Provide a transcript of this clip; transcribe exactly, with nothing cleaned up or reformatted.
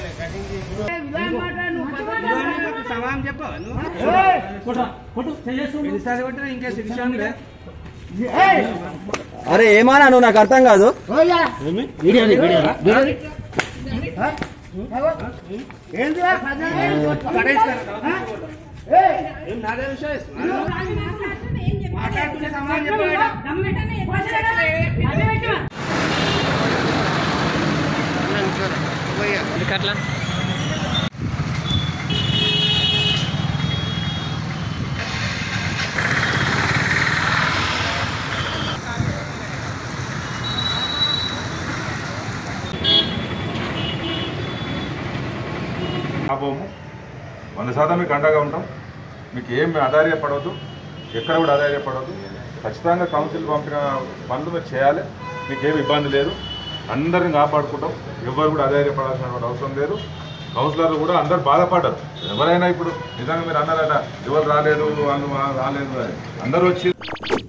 సమానం చెప్పు ఇంకా శిక్షణ అరే ఏమన్నా నువ్వు నాకు అర్థం కాదు అట్లా ఆపోము వంద శాతం మీకు అండగా ఉంటాం. మీకు ఏం ఆధార్యపడవద్దు, ఎక్కడ కూడా ఆధార్యపడవద్దు. ఖచ్చితంగా కౌన్సిల్ పంపిన పనులు మీరు చేయాలి. మీకు ఏమి ఇబ్బంది లేదు. అందరిని కాపాడుకుంటాం. ఎవరు కూడా ఆధార్యపడాల్సిన అవసరం లేదు. కౌన్సిలర్లు కూడా అందరు బాధపడ్డారు. ఎవరైనా ఇప్పుడు నిజంగా మీరు అన్నారట ఎవరు రాలేదు వాళ్ళు రాలేదు అందరూ వచ్చి